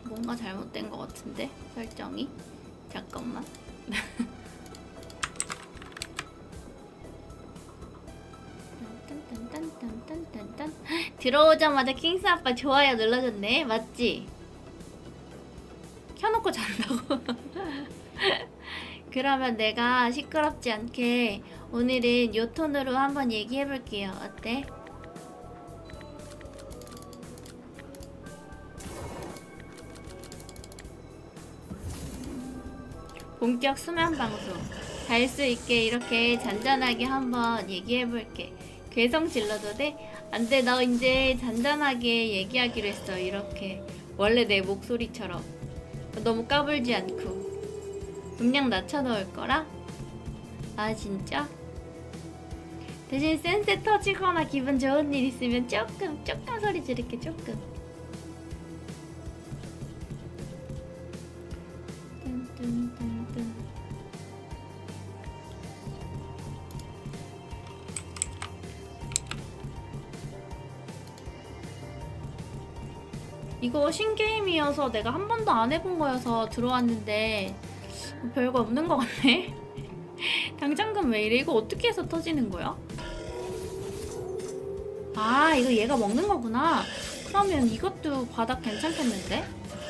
뭔가 잘못된 것 같은데 설정이. 잠깐만. 딴딴딴딴딴딴. 들어오자마자 킹스 아빠 좋아요 눌러줬네. 맞지? 켜놓고 잔다고. 그러면 내가 시끄럽지 않게 오늘은 요 톤으로 한번 얘기해볼게요. 어때? 본격 수면 방송. 잘 수 있게 이렇게 잔잔하게 한번 얘기해볼게. 괴성 질러도 돼? 안 돼, 너 이제 잔잔하게 얘기하기로 했어. 이렇게 원래 내 목소리처럼 너무 까불지 않고 음량 낮춰놓을 거라? 아 진짜? 대신 센스 터지거나 기분 좋은 일 있으면 조금 소리 지를게. 조금. 뚠뚠뚠뚠. 이거 신게임이어서 내가 한 번도 안 해본 거여서 들어왔는데 별거 없는 것 같네. 당장금 왜 이래? 이거 어떻게 해서 터지는 거야? 아 이거 얘가 먹는 거구나. 그러면 이것도 바닥 괜찮겠는데?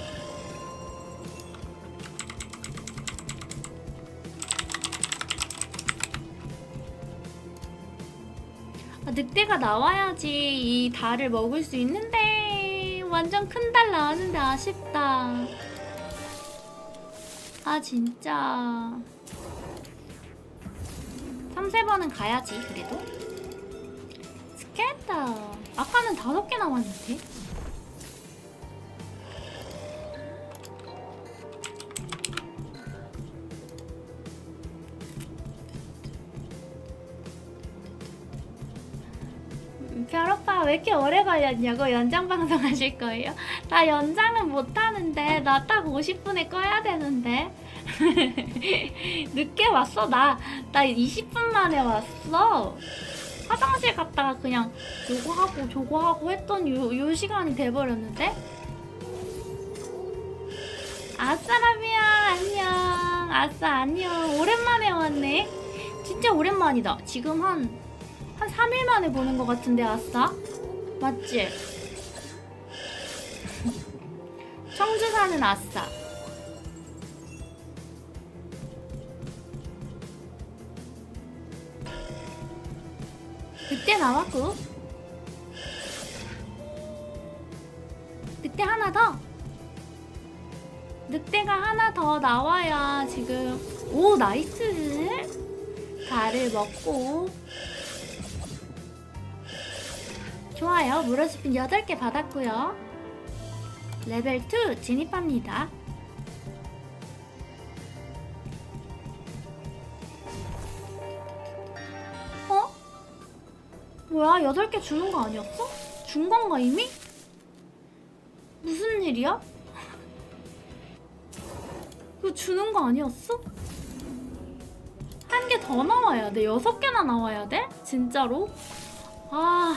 아, 늑대가 나와야지 이 달을 먹을 수 있는데 완전 큰 달 나왔는데 아쉽다. 아 진짜 3~4번은 가야지. 그래도 스케타 아까는 5개 남았는데. 별오빠 왜 이렇게 오래 걸렸냐고. 연장 방송 하실 거예요? 나 연장은 못하는데 나 딱 50분에 꺼야 되는데. 늦게 왔어. 나 20분 만에 왔어. 화장실 갔다가 그냥 저거 하고 했더니 요 시간이 돼버렸는데. 아싸라비야 안녕. 아싸 안녕. 오랜만에 왔네. 진짜 오랜만이다. 지금 한 3일 만에 보는 것 같은데. 아싸 맞지? 청주 사는 아싸. 늑대 나왔고 늑대 하나 더. 늑대가 하나 더 나와야 지금. 오 나이스. 달을 먹고 좋아요. 무료스핀 8개 받았고요. 레벨 2 진입합니다. 어? 뭐야 8개 주는 거 아니었어? 준 건가 이미? 무슨 일이야? 이거 주는 거 아니었어? 한 개 더 나와야 돼. 6개나 나와야 돼? 진짜로? 아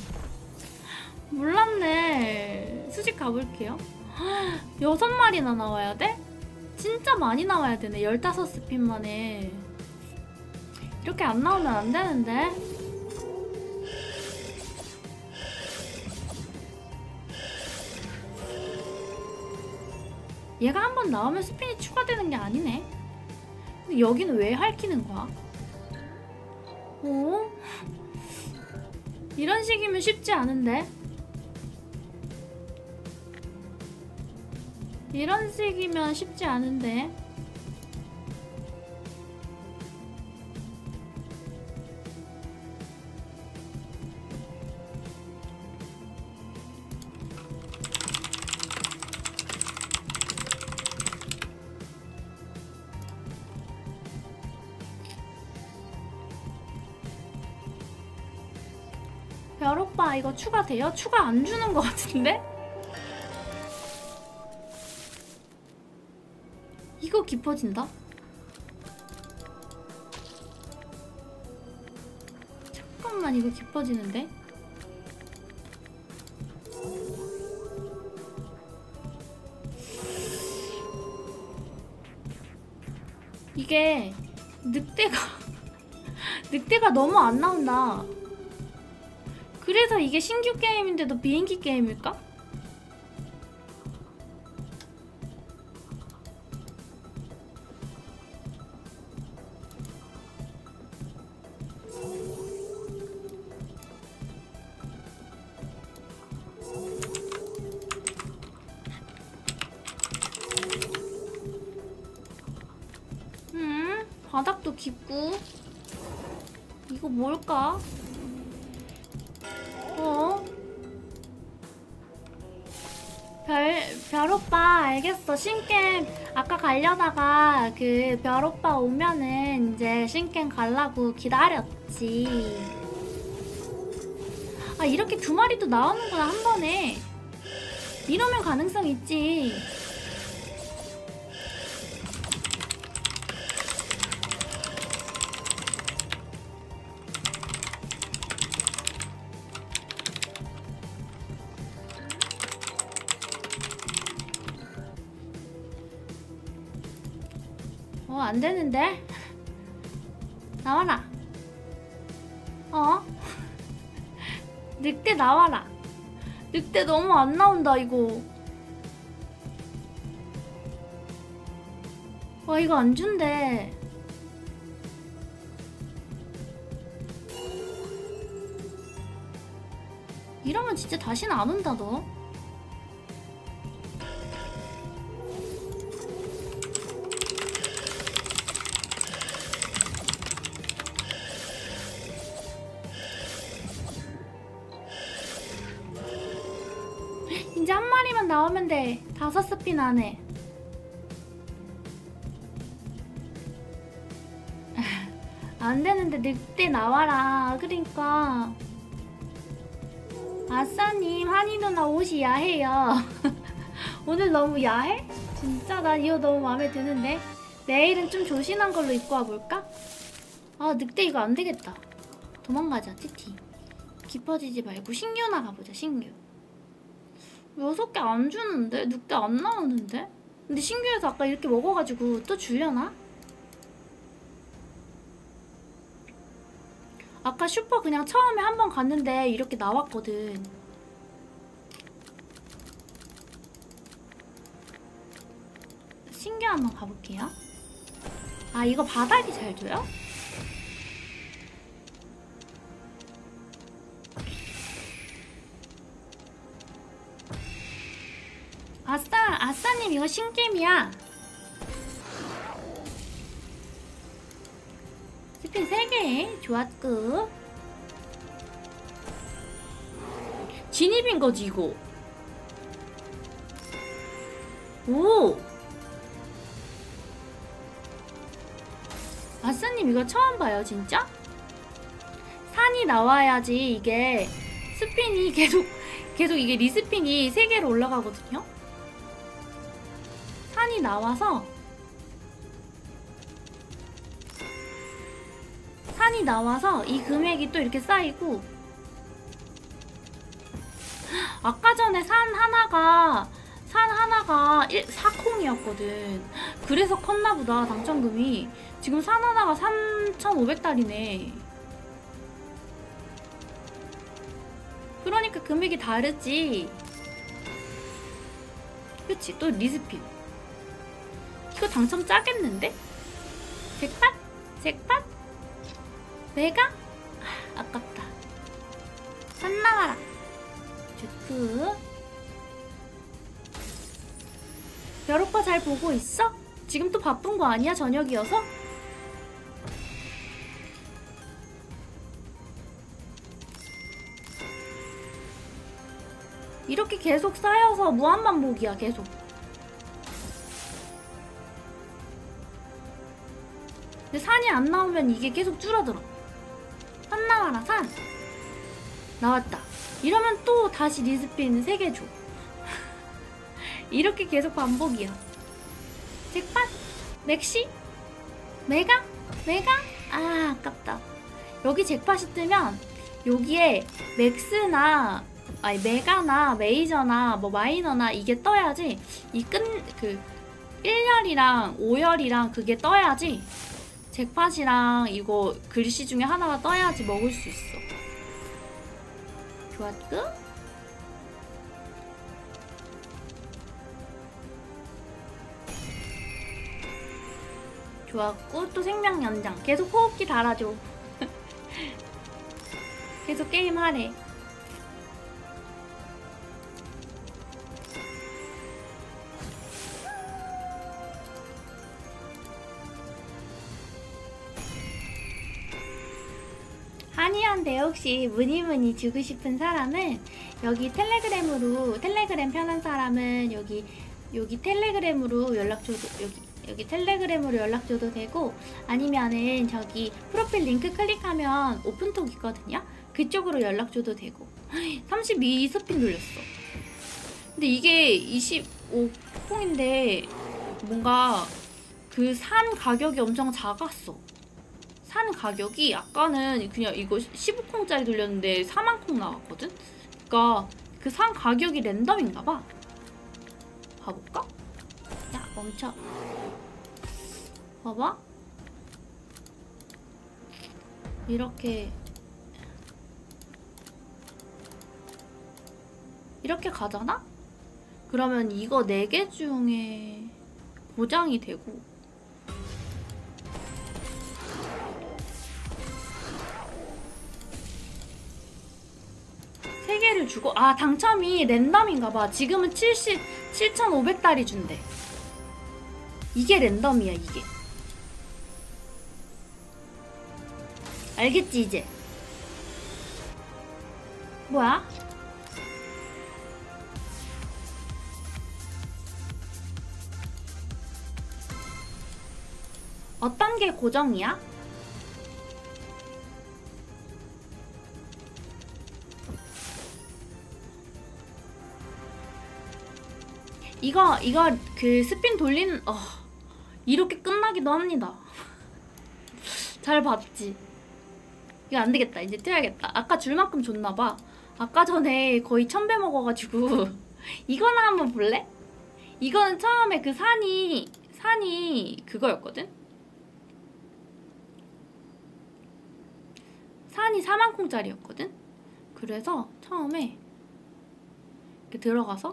몰랐네. 수직 가볼게요. 6마리나 나와야 돼? 진짜 많이 나와야 되네. 15스핀 만에. 이렇게 안 나오면 안 되는데. 얘가 한 번 나오면 스핀이 추가되는 게 아니네. 근데 여기는 왜 핥히는 거야? 어? 이런 식이면 쉽지 않은데? 이런 식이면 쉽지 않은데? 별오빠 이거 추가돼요? 추가 안 주는 것 같은데? 이거 깊어진다? 잠깐만 이거 깊어지는데? 이게 늑대가 너무 안 나온다. 그래서 이게 신규 게임인데도 비인기 게임일까? 바닥도 깊고. 이거 뭘까? 별오빠 알겠어. 신겜 아까 가려다가 그 별오빠 오면은 이제 신겜 가려고 기다렸지. 아, 이렇게 두 마리도 나오는구나 한 번에. 이러면 가능성 있지. 안 되는데? 나와라. 늑대 나와라. 늑대 너무 안 나온다 이거. 이거 안 준대. 이러면 진짜 다시는 안 온다 너. 이제 한 마리만 나오면 돼. 5스핀 안에. 안 되는데 늑대 나와라. 그러니까. 아싸님, 한이 누나 옷이 야해요. 오늘 너무 야해? 진짜 난 이거 너무 마음에 드는데. 내일은 좀 조신한 걸로 입고 와볼까? 늑대 이거 안 되겠다. 도망가자, 티티. 깊어지지 말고 신규나 가보자, 신규. 6개 안 주는데? 늑대 안 나오는데? 근데 신규에서 아까 이렇게 먹어가지고 또 주려나? 아까 슈퍼 그냥 처음에 한 번 갔는데 이렇게 나왔거든. 신규 한번 가볼게요. 이거 바닥이 잘 줘요? 아싸님 이거 신게임이야. 스핀 3개 좋았고. 진입인거지 이거. 오! 아싸님 이거 처음 봐요 진짜? 산이 나와야지 이게 스핀이 계속 이게 리스핀이 3개로 올라가거든요? 산이 나와서 이 금액이 또 이렇게 쌓이고. 아까 전에 산 하나가 4콩이었거든. 그래서 컸나보다 당첨금이. 지금 산 하나가 3,500달이네. 그러니까 금액이 다르지. 그치? 또 리스핀. 이거 당첨 짜겠는데? 잭팟? 메가? 아깝다. 산 나와라. 좋구. 별오빠 잘 보고 있어? 지금 또 바쁜 거 아니야? 저녁이어서? 이렇게 계속 쌓여서 무한반복이야 계속. 근데 산이 안 나오면 이게 계속 줄어들어. 산 나와라 산. 나왔다. 이러면 또 다시 리스핀 3개 줘. 이렇게 계속 반복이야. 잭팟? 맥시? 메가? 아깝다. 여기 잭팟이 뜨면 여기에 맥스나 메가나 메이저나 뭐 마이너나 이게 떠야지 1열이랑 5열이랑 그게 떠야지, 잭팟이랑 이거 글씨 중에 하나가 떠야지 먹을 수 있어. 좋았고? 좋았고, 또 생명 연장. 계속 호흡기 달아줘. 계속 게임 하래. 한이한테 혹시 문의문의 주고 싶은 사람은 여기 텔레그램으로, 텔레그램 편한 사람은 여기 텔레그램으로 연락 줘도, 여기 텔레그램으로 연락 줘도 되고, 아니면은 저기 프로필 링크 클릭하면 오픈톡 있거든요. 그쪽으로 연락 줘도 되고. 32 스핀 돌렸어. 근데 이게 25콩인데 뭔가 그 산 가격이 엄청 작았어. 산 가격이 아까는 그냥 이거 15콩짜리 돌렸는데 4만콩 나왔거든? 그니까 그 산 가격이 랜덤인가봐. 봐볼까? 야, 멈춰. 봐봐. 이렇게 가잖아? 그러면 이거 4개 중에 보장이 되고, 세 개를 주고, 아, 당첨이 랜덤인가봐. 지금은 7,500달이 준대. 이게 랜덤이야, 이게. 알겠지, 이제? 뭐야? 어떤 게 고정이야? 이거 그 스핀 돌리는, 이렇게 끝나기도 합니다. 잘 봤지? 이거 안 되겠다. 이제 뛰어야겠다. 아까 줄만큼 줬나봐. 아까 전에 거의 1000배 먹어가지고. 이거나 한번 볼래? 이거는 처음에 그 산이 그거였거든? 산이 4만콩짜리였거든? 그래서 처음에 이렇게 들어가서,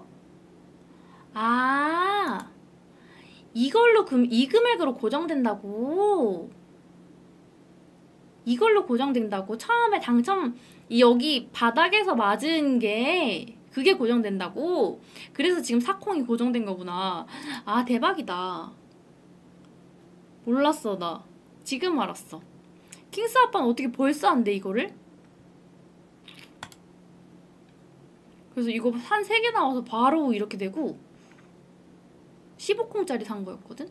아, 이걸로 이 금액으로 고정된다고? 이걸로 고정된다고? 처음에 당첨, 여기 바닥에서 맞은 게 그게 고정된다고? 그래서 지금 4콩이 고정된 거구나. 아, 대박이다. 몰랐어, 나. 지금 알았어. 킹스 아빠는 어떻게 벌써 안 돼, 이거를? 그래서 이거 한 3개 나와서 바로 이렇게 되고, 15콩짜리 산 거였거든?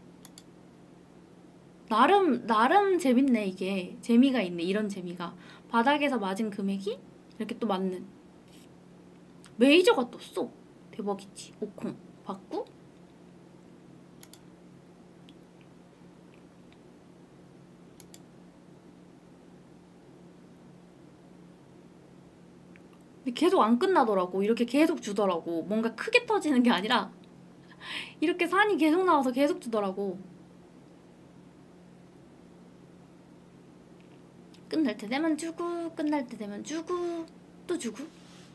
나름 재밌네, 이게. 재미가 있네, 이런 재미가. 바닥에서 맞은 금액이 이렇게 또 맞는. 메이저가 떴어. 대박이지. 5콩 받고. 근데 계속 안 끝나더라고. 이렇게 계속 주더라고. 뭔가 크게 터지는 게 아니라 이렇게 산이 계속 나와서 계속 주더라고. 끝날 때 되면 주고, 끝날 때 되면 주고, 또 주고.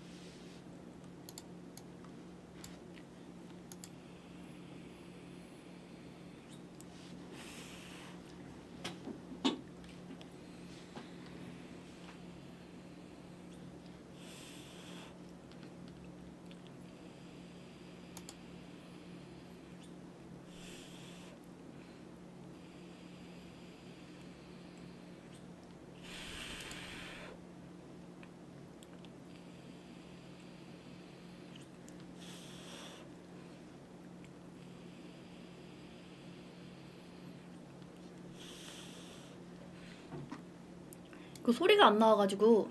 그 소리가 안 나와가지고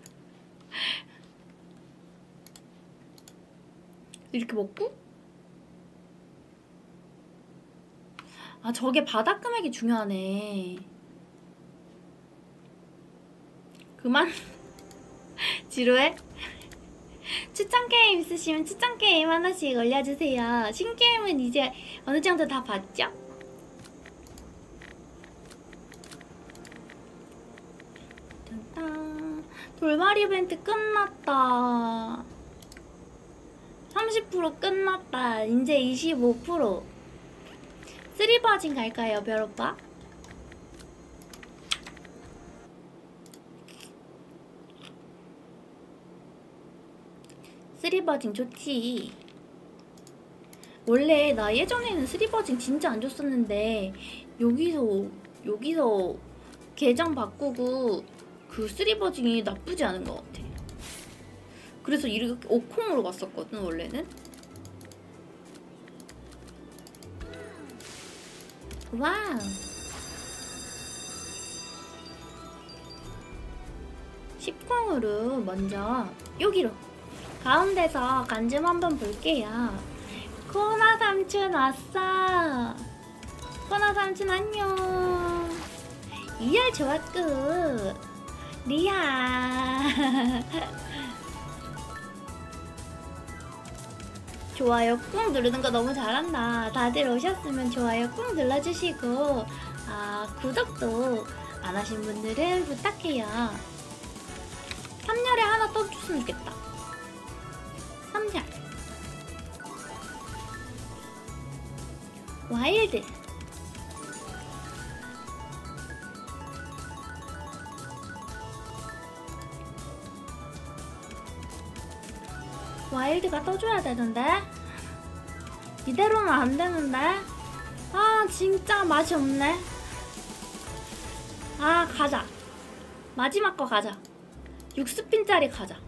이렇게 먹고. 아, 저게 바닥 금액이 중요하네. 그만. 지루해? 추천 게임 있으시면 추천 게임 하나씩 올려주세요. 신게임은 이제 어느 정도 다 봤죠? 돌발 이벤트 끝났다. 30% 끝났다. 이제 25%. 쓰리버진 갈까요, 별오빠? 쓰리버진 좋지. 원래 나 예전에는 쓰리버진 진짜 안 줬었는데 여기서 계정 바꾸고 그 쓰리버진이 나쁘지 않은 것 같아. 그래서 이렇게 오콩으로 갔었거든 원래는. 와우. 10콩으로 먼저 여기로 가운데서 간 좀 한번 볼게요. 코나 삼촌 왔어. 코나 삼촌 안녕. 2열 좋았구. 리아. 좋아요 꾹 누르는 거 너무 잘한다. 다들 오셨으면 좋아요 꾹 눌러주시고 구독도 안 하신 분들은 부탁해요. 3열에 하나 떠줬으면 좋겠다. 3열 와일드. 와일드가 떠줘야 되는데 이대로는 안 되는데. 아 진짜 맛이 없네. 아 가자. 마지막 거 가자. 6스핀짜리 가자.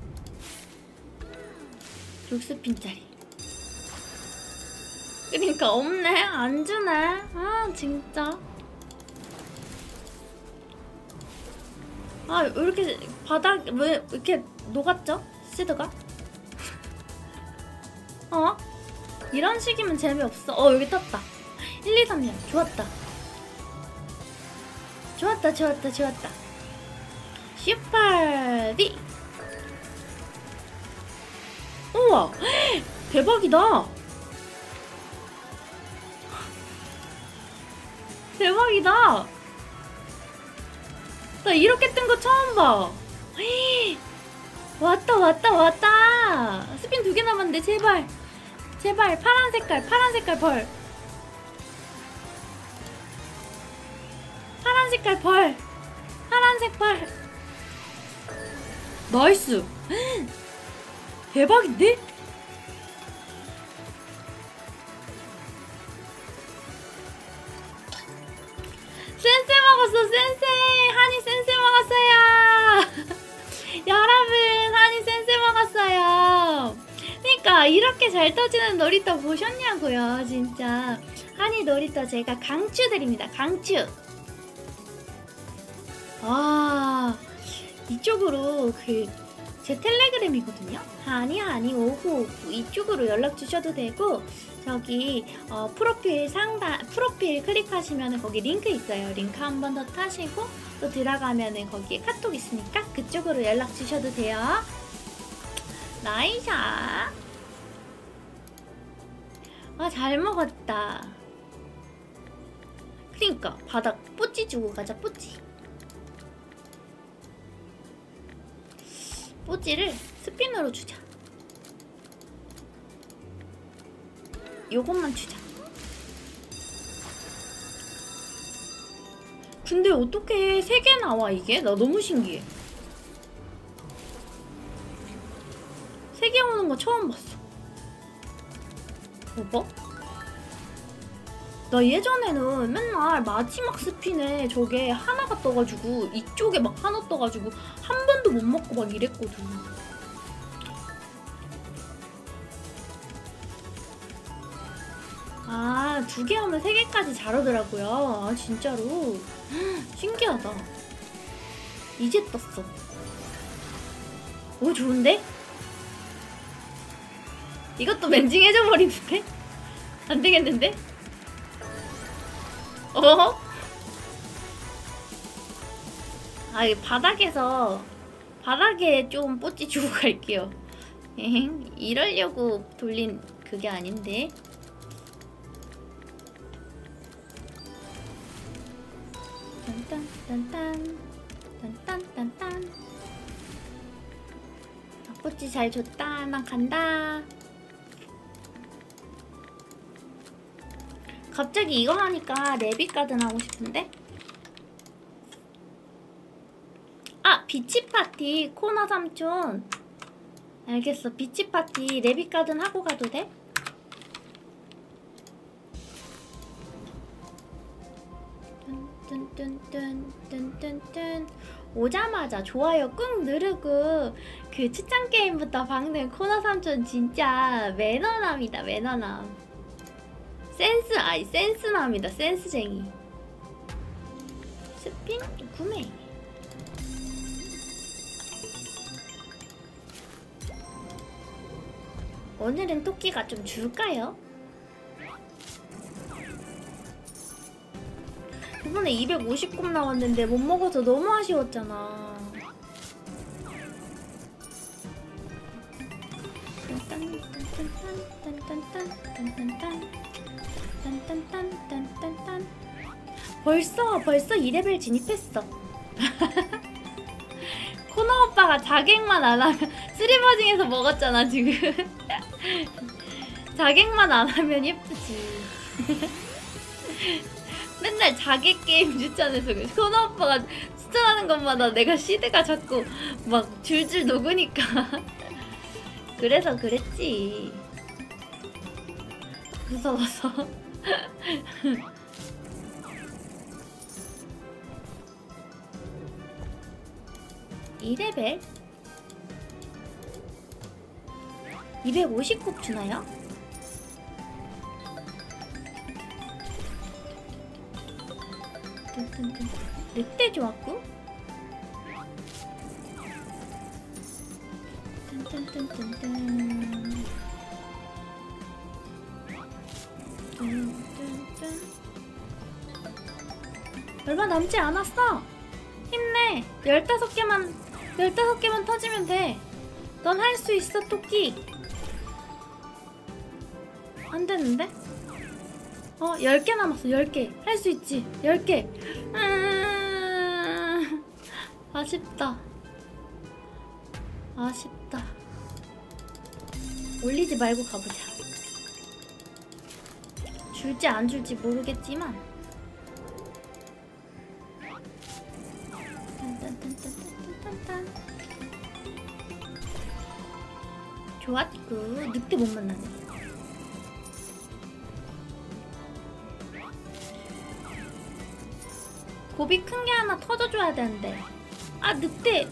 6스핀짜리. 그러니까 없네. 안 주네. 아 진짜. 아 왜 이렇게 바닥 왜 이렇게 녹았죠? 시드가? 이런 식이면 재미없어. 여기 떴다. 1, 2, 3년 좋았다. 좋았다. 슈퍼비. 우와 대박이다. 대박이다. 나 이렇게 뜬 거 처음 봐. 왔다. 스핀 2개 남았는데 제발 파란 색깔 벌. 파란색 벌. 나이스. 대박인데? 센세 먹었어. 센세. 하니 센세 먹었어요. 여러분 하니 센세 먹었어요. 그러니까 이렇게 잘 떠지는 놀이터 보셨냐고요. 진짜 하니 놀이터 제가 강추드립니다. 강추. 이쪽으로 제 텔레그램이거든요. 하니 5959 이쪽으로 연락 주셔도 되고, 저기 프로필 클릭하시면 거기 링크 있어요. 링크 한 번 더 타시고 또 들어가면은 거기에 카톡 있으니까 그쪽으로 연락 주셔도 돼요. 나이샤. 잘 먹었다. 그러니까 바닥 뽀찌 주고 가자. 뽀찌를 스피너로 주자. 요것만 주자. 근데 어떻게 3개 나와 이게? 나 너무 신기해. 3개 오는 거 처음 봤어. 봐봐. 나 예전에는 맨날 마지막 스핀에 저게 하나가 떠가지고 이쪽에 막 하나 떠가지고 한 번도 못 먹고 막 이랬거든. 아, 2개 하면 3개까지 잘 오더라고요. 진짜로. 신기하다. 이제 떴어. 오, 좋은데? 이것도 멘징해져 버리는데? 안 되겠는데? 이 바닥에 좀 뽀찌 주고 갈게요. 이러려고 돌린 그게 아닌데. 딴딴딴딴 딴딴딴딴. 닭꼬치 잘 줬다. 난 간다. 갑자기 이거 하니까 레빗가든 하고 싶은데? 아! 비치파티 코너 삼촌. 알겠어. 비치파티 레빗가든 하고 가도 돼? 뚠뚠뚠뚠뚠뚠. 오자마자 좋아요 꾹 누르고 그 추천 게임부터 박는 코너 삼촌 진짜 매너남이다. 매너남. 센스남이다. 센스쟁이. 스핀 구매. 오늘은 토끼가 좀 줄까요? 이번에 250곱 나왔는데 못 먹어서 너무 아쉬웠잖아. 벌써 2레벨 진입했어. 코너 오빠가 자객만 안 하면 쓰리버징에서 먹었잖아 지금. 자객만 안 하면 예쁘지. 맨날 자객 게임 추천해서 코너 오빠가 추천하는 것마다 내가 시드가 자꾸 막 줄줄 녹으니까. 그래서 그랬지. 무서워서. 2레벨? 250곱 주나요? 늑대 좋았고? 얼마 남지 않았어! 힘내! 15개만 터지면 돼! 넌 할 수 있어, 토끼! 안 되는데? 10개 남았어, 10개! 할 수 있지! 10개! 아쉽다. 올리지 말고 가보자. 줄지 안 줄지 모르겠지만 좋았고. 늑대 못 만나네. 곱이 큰 게 하나 터져줘야 되는데. 아, 늑대.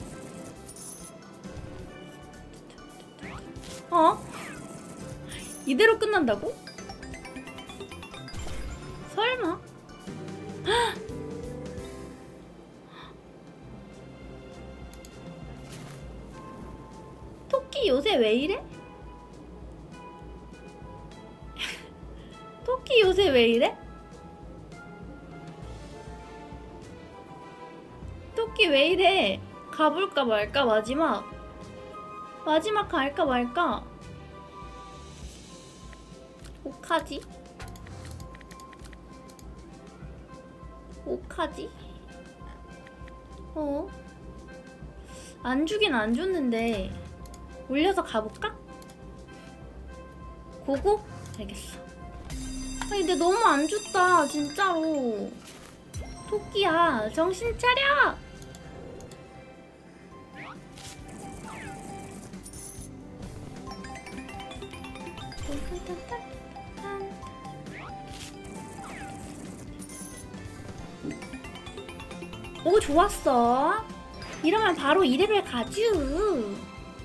이대로 끝난다고? 설마? 토끼 요새 왜 이래? 토끼 요새 왜 이래? 토끼 왜 이래? 가볼까 말까? 마지막 갈까 말까? 오카지? 안 주긴 안 줬는데 올려서 가볼까? 고고? 알겠어. 아니 근데 너무 안 줬다 진짜로. 토끼야 정신 차려! 오 좋았어. 이러면 바로 2레벨 가쥬.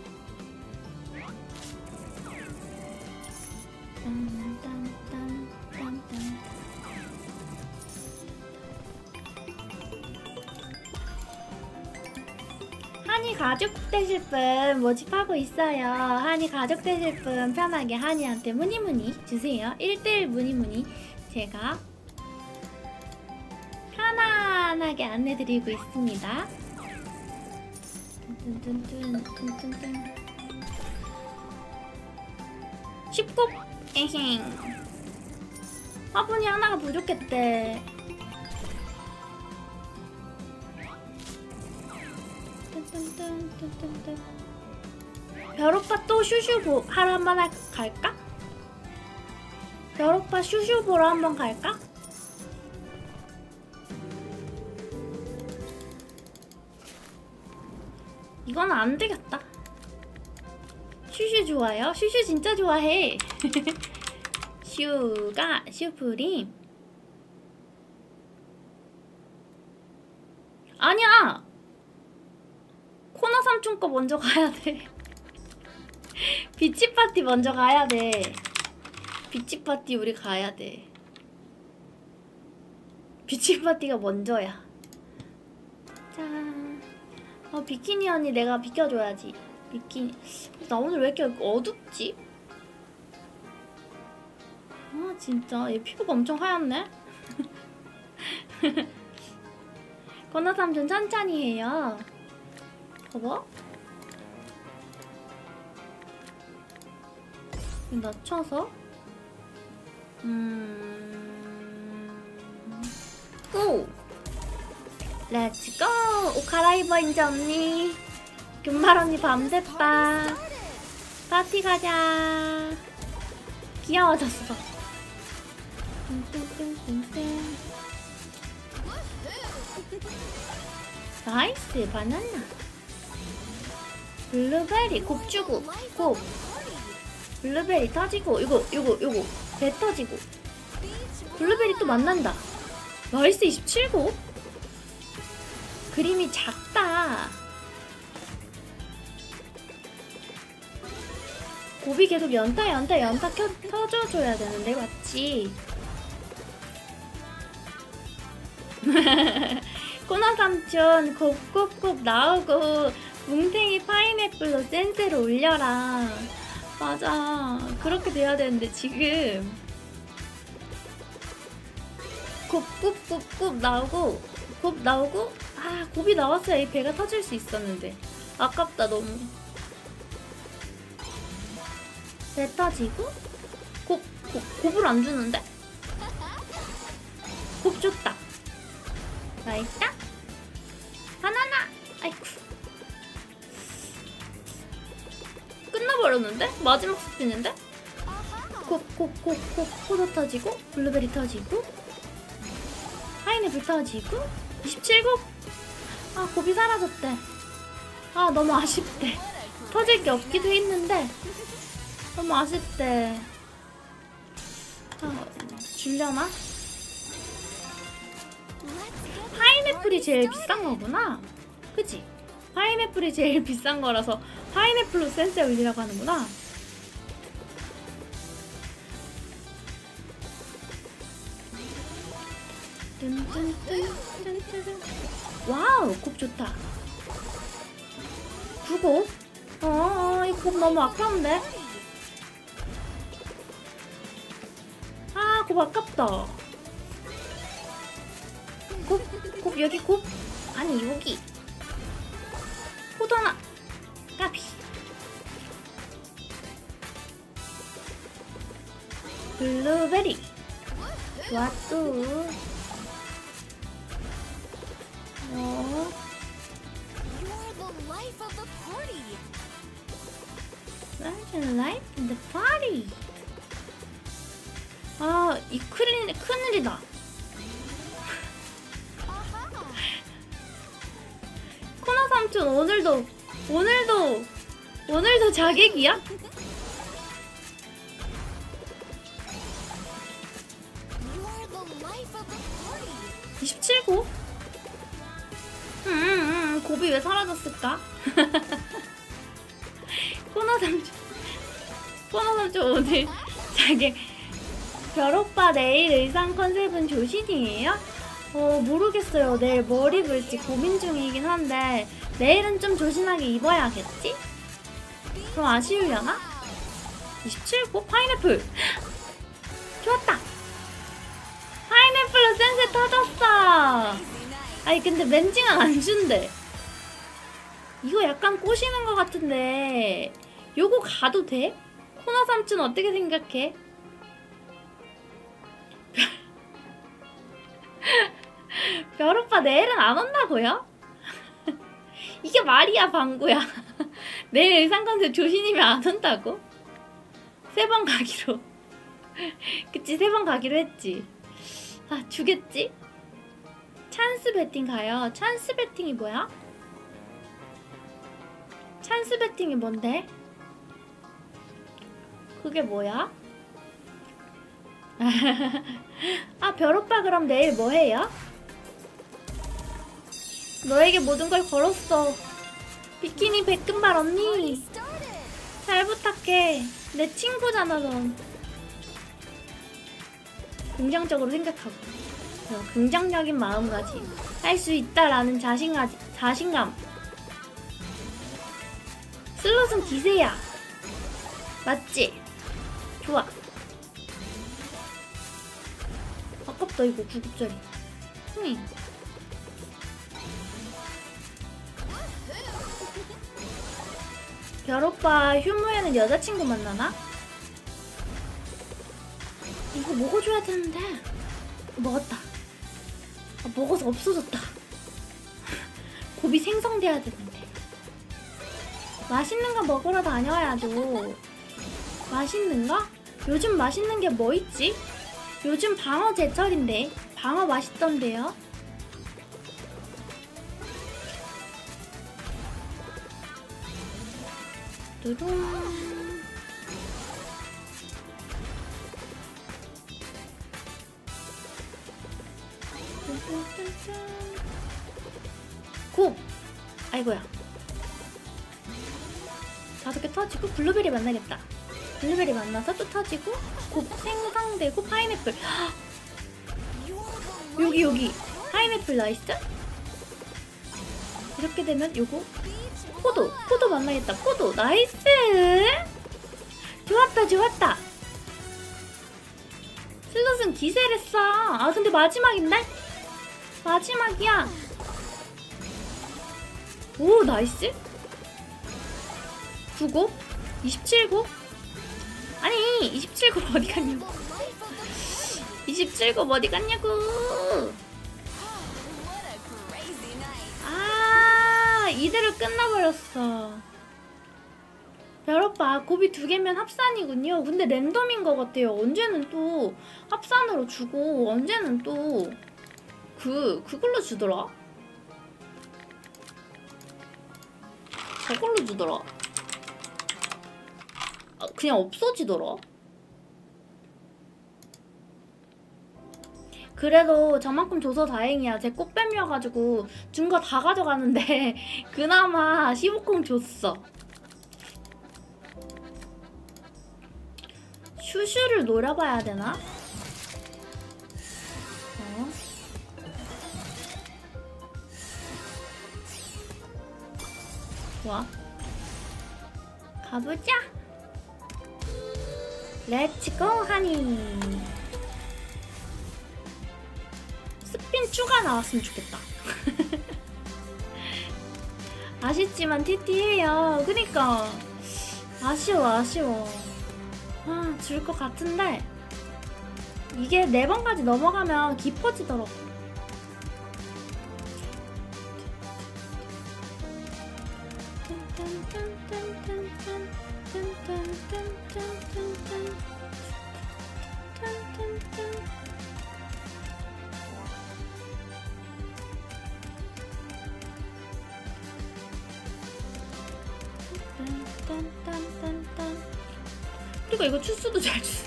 한이 가족 되실 분 모집하고 있어요. 한이 가족 되실 분 편하게 한이한테 문의 주세요. 1대1 문의 제가 편안하게 안내드리고 있습니다. 19. 에힝. 화분이 하나가 부족했대. 별오빠 또 슈슈 하러 한번 갈까? 별오빠 슈슈 보러 한번 갈까? 이건 안 되겠다. 슈슈 좋아요? 슈슈 진짜 좋아해. 슈가 슈프림. 아니야. 코너 삼촌 거 먼저 가야 돼. 비치 파티 먼저 가야 돼. 비치 파티 우리 가야 돼. 비치 파티가 먼저야. 짠. 비키니 언니 내가 비켜줘야지. 비키니. 나 오늘 왜 이렇게 어둡지? 아 진짜 얘 피부가 엄청 하얗네. 건너 삼촌 천천히 해요. 봐봐. 낮춰서. 고! 렛츠고! 옷 갈아입어 이제 언니. 금발 언니 밤됐다. 파티 가자. 귀여워졌어. 나이스 바나나. 블루베리 곱 주고 곱. 블루베리 터지고 요거 배 터지고. 블루베리 또 만난다. 나이스 27곱. 그림이 작다. 곱이 계속 연타 터져줘야 되는데 맞지? 코너 삼촌 곱곱곱 나오고 뭉탱이 파인애플로 센스를 올려라. 맞아. 그렇게 돼야 되는데 지금 곱곱곱곱 나오고 곱 나오고 곱이 나왔어야 이 배가 터질 수 있었는데 아깝다 너무. 배 터지고 곱을 안 주는데? 곱 줬다. 나이스. 바나나. 아이쿠. 끝나버렸는데? 마지막 스피는데? 포도 터지고 블루베리 터지고 파인애플 터지고 27곱. 곱이 사라졌대. 너무 아쉽대. 터질 게 없기도 했는데 너무 아쉽대. 줄려나? 파인애플이 제일 비싼 거구나. 그치? 파인애플이 제일 비싼 거라서 파인애플로 센스에 올리라고 하는구나. 와우, 곱 좋다. 9곱? 이 곱 너무 아까운데? 곱 아깝다. 곱 여기 곱? 아니 여기. 포도 하나. 까비. 블루베리. 와뚜. You're the life in the party. 이 큰일이다. 코너 삼촌 오늘도 자객이야? 이 27곱? 곱이 왜 사라졌을까? 코너 삼촌 오늘 자객. 별오빠 내일 의상 컨셉은 조신이에요? 모르겠어요. 내일 뭘 입을지 고민 중이긴 한데 내일은 좀 조신하게 입어야겠지? 그럼 아쉬우려나? 27곱? 파인애플! 좋았다! 파인애플로 센스 터졌어! 아니 근데 맨징은 안 준대. 이거 약간 꼬시는 것 같은데 요거 가도 돼? 코너 삼촌 어떻게 생각해? 별오빠 내일은 안 온다고요? 이게 말이야 방구야. 내일 의상 컨셉 조신이면 안 온다고? 3번 가기로. 그치 3번 가기로 했지. 아 주겠지? 찬스 배팅 가요. 찬스 배팅이 뭐야? 찬스 배팅이 뭔데? 그게 뭐야? 아 별오빠 그럼 내일 뭐 해요? 너에게 모든 걸 걸었어. 비키니 백금발 언니 잘 부탁해. 내 친구잖아 넌. 긍정적으로 생각하고 긍정적인 마음가짐. 할 수 있다라는 자신감. 슬롯은 기세야. 맞지? 좋아. 아깝다 이거 9급짜리. 별오빠 휴무에는 여자친구 만나나? 이거 먹어줘야 되는데. 먹었다. 아, 먹어서 없어졌다. 곱이 생성돼야 되는데. 맛있는 거 먹으러 다녀야죠. 맛있는 거? 요즘 맛있는 게 뭐 있지? 요즘 방어 제철인데. 방어 맛있던데요? 두둥. 곱! 아이고야. 5개 터지고 블루베리 만나겠다. 블루베리 만나서 또 터지고 곱 생성되고 파인애플. 여기 파인애플 나이스. 이렇게 되면 요거 포도 만나겠다. 포도 나이스. 좋았다. 슬롯은 기세를 했어. 아 근데 마지막인데? 마지막이야. 오 나이스. 9곱 27곱. 아니 27곱 어디 갔냐고. 27곱 어디 갔냐고. 아 이대로 끝나버렸어. 별오빠 곱이 2개면 합산이군요. 근데 랜덤인 것 같아요. 언제는 또 합산으로 주고 언제는 또 그걸로 주더라. 저걸로 주더라. 아, 그냥 없어지더라. 그래도 저만큼 줘서 다행이야. 제 꽃뱀이어가지고 준 거 다 가져가는데 그나마 15콩 줬어. 슈슈를 노려봐야 되나? 좋아. 가보자. 렛츠고 하니. 스핀 추가 나왔으면 좋겠다. 아쉽지만 TT해요. 그니까 아쉬워. 아, 줄 것 같은데 이게 4번까지 넘어가면 깊어지더라고. 그리고 이거 추수도 잘 주.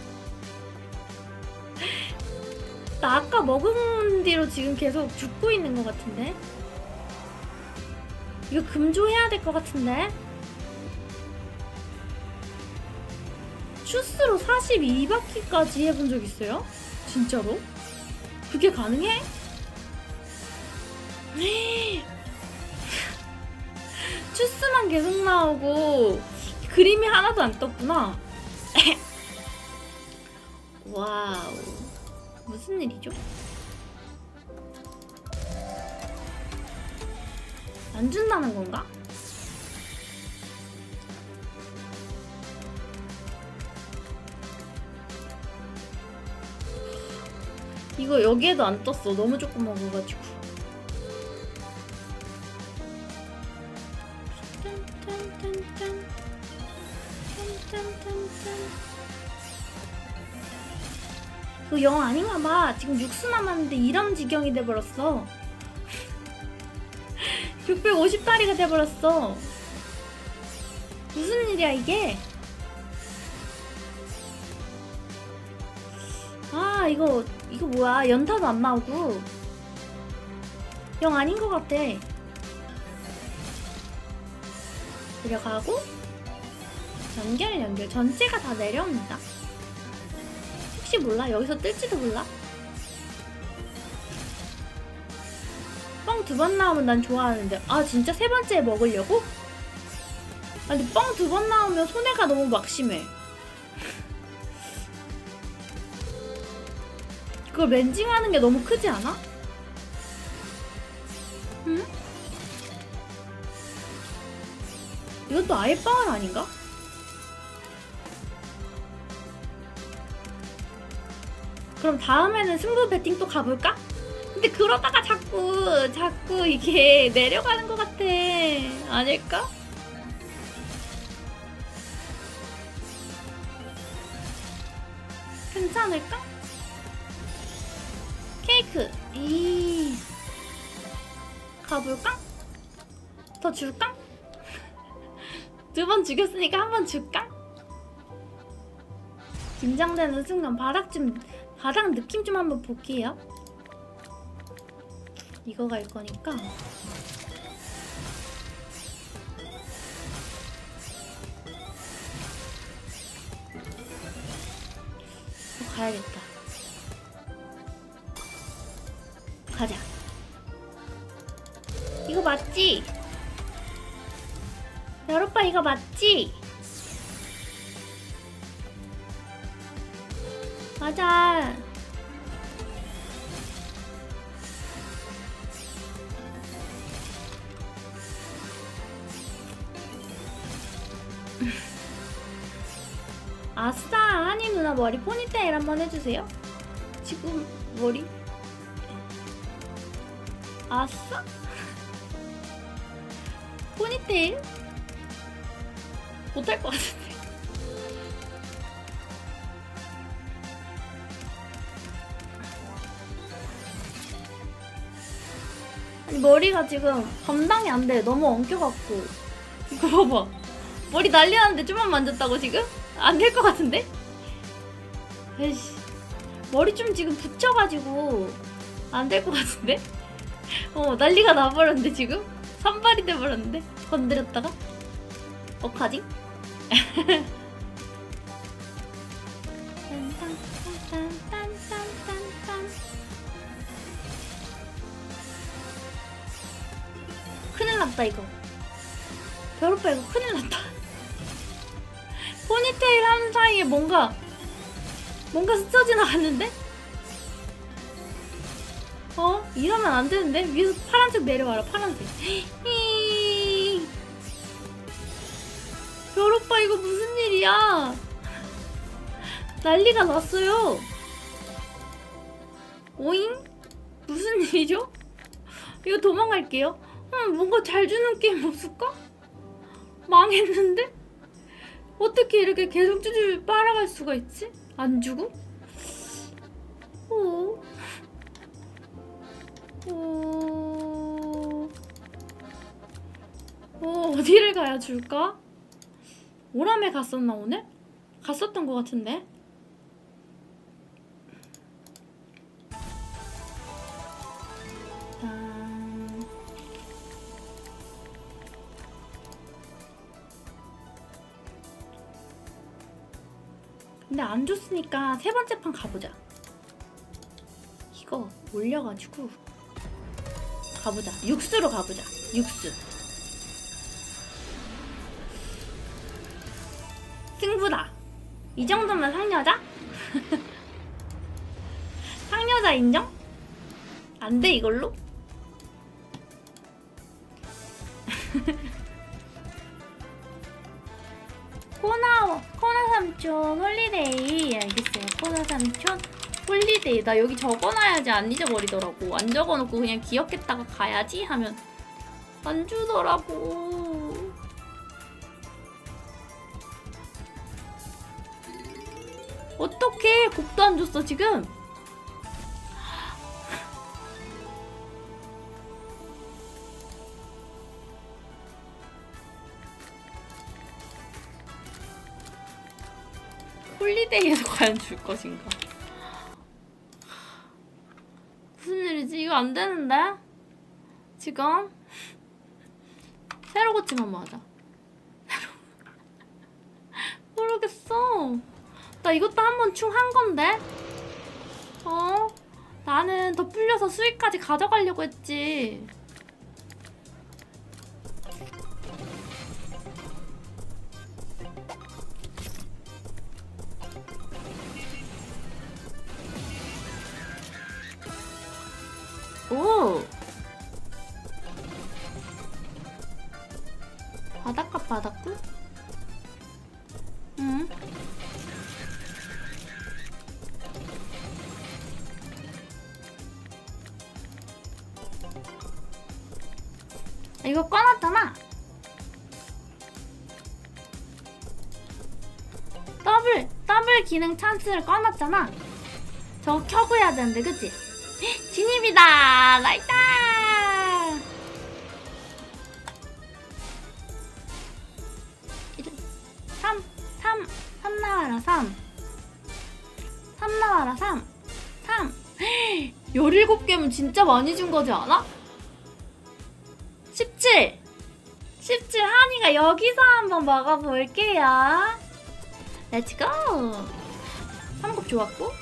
나 아까 먹은 뒤로 지금 계속 죽고 있는 것 같은데? 이거 금조해야 될 것 같은데? 추스로 42바퀴까지 해본 적 있어요? 진짜로? 그게 가능해? 추스만 계속 나오고 그림이 하나도 안 떴구나. 와우. 무슨 일이죠? 안 준다는 건가? 이거 여기에도 안 떴어. 너무 조금 먹어가지고. 이거 영 아닌가 봐. 지금 육수 남았는데 이런 지경이 돼버렸어. 650다리가 돼버렸어. 무슨 일이야 이게? 아 이거 뭐야. 연타도 안 나오고 영 아닌 것 같아. 내려가고 연결 전체가 다 내려옵니다. 혹시 몰라? 여기서 뜰지도 몰라? 뻥 2번 나오면 난 좋아하는데. 아 진짜 3번째 먹으려고? 아 근데 뻥 2번 나오면 손해가 너무 막심해. 그걸 렌징하는 게 너무 크지 않아? 응? 이것도 아예 빵은 아닌가? 그럼 다음에는 승부 배팅 또 가볼까? 근데 그러다가 자꾸 이게 내려가는 것 같아. 아닐까? 괜찮을까? 케이크. 가볼까? 더 줄까? 2번 죽였으니까 한 번 줄까? 긴장되는 순간 바닥 느낌 좀 한번 볼게요. 이거 갈 거니까 이거 가야겠다. 가자. 이거 맞지? 여로빠 이거 맞지? 맞아. 아싸! 한이 누나 머리 포니테일 한번 해주세요. 지금 머리 아싸? 포니테일? 못할 것 같은데. 아니 머리가 지금 감당이 안 돼. 너무 엉켜갖고. 이거 봐봐. 머리 난리 나는데 좀만 만졌다고 지금? 안 될 것 같은데? 에이씨. 머리 좀 지금 붙여가지고 안 될 것 같은데? 난리가 나버렸는데 지금? 산발이 돼버렸는데? 건드렸다가? 어카지? 큰일 났다 이거. 별오빠 이거 큰일 났다. 포니테일 하는 사이에 뭔가 스쳐 지나갔는데? 이러면 안 되는데? 위에서 파란색 내려와라, 파란색. 별오빠 이거 무슨 일이야? 난리가 났어요. 오잉? 무슨 일이죠? 이거 도망갈게요. 뭔가 잘 주는 게임 없을까? 망했는데? 어떻게 이렇게 계속 쭈쭈 빨아갈 수가 있지? 안 주고? 어디를 가야 줄까? 오람에 갔었나 오늘? 갔었던 것 같은데? 근데 안 줬으니까 3번째 판 가보자. 이거 올려가지고 가보자. 육수로 가보자. 육수. 승부다. 이 정도면 상여자? 상여자 인정? 안 돼 이걸로? 코나 삼촌 홀리데이. 알겠어요. 코나 삼촌 홀리데이. 나 여기 적어놔야지 안 잊어버리더라고. 안 적어놓고 그냥 기억했다가 가야지 하면 안 주더라고. 어떡해. 곡도 안 줬어 지금. 홀리데이에서 과연 줄 것인가? 무슨 일이지? 이거 안 되는데? 지금? 새로 고침 한번 하자. 모르겠어. 나 이것도 한번 충 한 건데? 나는 더 풀려서 수익까지 가져가려고 했지. 오! 바닷값 받았고? 응? 이거 꺼놨잖아? 더블 기능 찬스를 꺼놨잖아? 저거 켜고 해야 되는데, 그치? 진입이다! 나이다! 3 나와라, 3 나와라, 3 17개면 진짜 많이 준 거지 않아? 17 한이가 여기서 한번 먹어볼게요. 렛츠고! 3급 좋았고,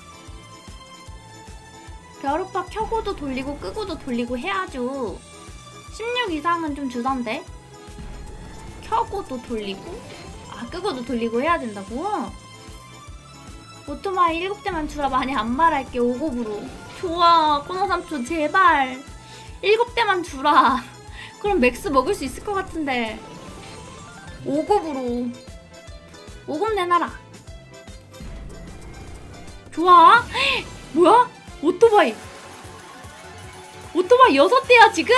벼룩밥 켜고도 돌리고 끄고도 돌리고 해야죠. 16 이상은 좀 주던데. 켜고도 돌리고 끄고도 돌리고 해야 된다고? 오토바이 7대만 주라. 많이 안 말할게. 5급으로. 좋아 코너삼촌 제발 7대만 주라. 그럼 맥스 먹을 수 있을 것 같은데. 5급으로 5급 내놔라. 좋아. 뭐야? 오토바이 6대야 지금.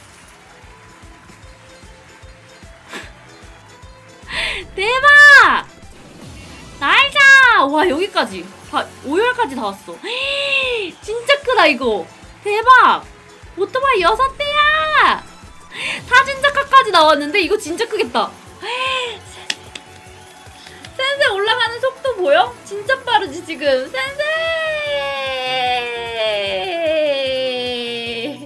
대박! 나이스! 와 여기까지 5열까지 다 왔어. 진짜 크다 이거. 대박! 오토바이 6대야! 사진작가까지 나왔는데 이거 진짜 크겠다. 센세 올라가는 속도 보여? 진짜 빠르지 지금. 센세!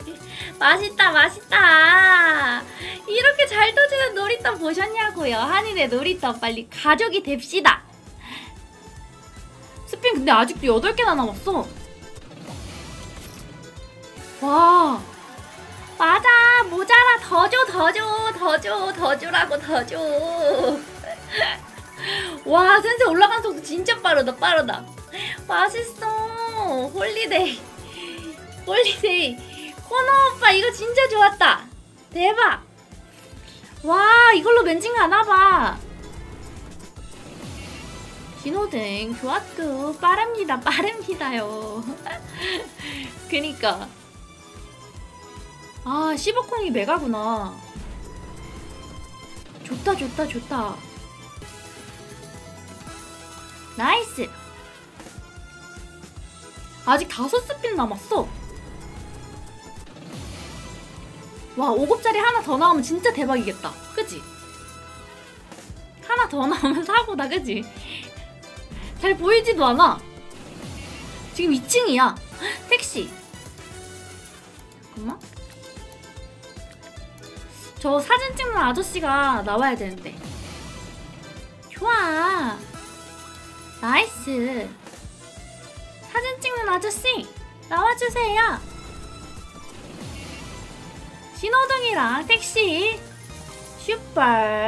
맛있다. 이렇게 잘 터지는 놀이터 보셨냐고요? 한이네 놀이터 빨리 가족이 됩시다. 스핀 근데 아직도 8개나 남았어. 와 맞아 모자라. 더 주라고. 와 센세 올라가는 속도 진짜 빠르다. 맛있어. 홀리데이 코너 오빠 이거 진짜 좋았다. 대박. 와 이걸로 멘징 가나봐. 신호등 좋았고 빠릅니다요. 그니까 15콩이 메가구나. 좋다. 나이스. 아직 5스핀 남았어. 와 5급짜리 하나 더 나오면 진짜 대박이겠다. 그치? 하나 더 나오면 사고다. 그치? 잘 보이지도 않아. 지금 2층이야 택시. 잠깐만. 저 사진 찍는 아저씨가 나와야 되는데. 좋아 나이스. 사진 찍는 아저씨 나와주세요. 신호등이랑 택시 슈퍼.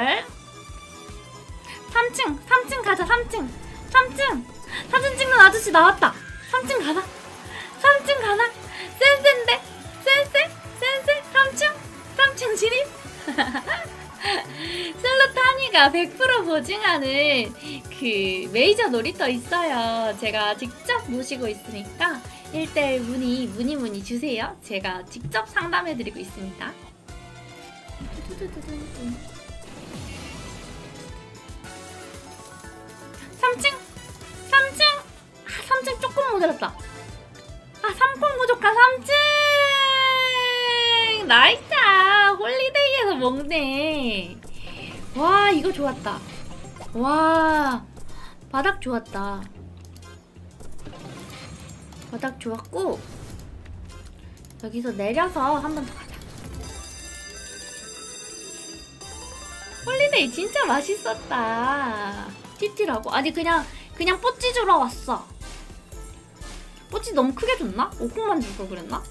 3층 가자. 3층 사진 찍는 아저씨 나왔다. 3층 가나? 센세인데? 센세? 3층 진입? 슬로타니가 저희가 100% 보증하는 그 메이저 놀이터 있어요. 제가 직접 모시고 있으니까 1대1 문의 주세요. 제가 직접 상담해드리고 있습니다. 3층! 3층 조금 모자랐다. 3콩 부족한 3층! 나이스! 홀리데이에서 먹네. 와, 이거 좋았다. 와, 바닥 좋았다. 바닥 좋았고, 여기서 내려서 한 번 더 가자. 홀리데이 진짜 맛있었다. 띠띠라고. 아니, 그냥 뽀찌 주러 왔어. 뽀찌 너무 크게 줬나? 5콩만 줄 걸 그랬나?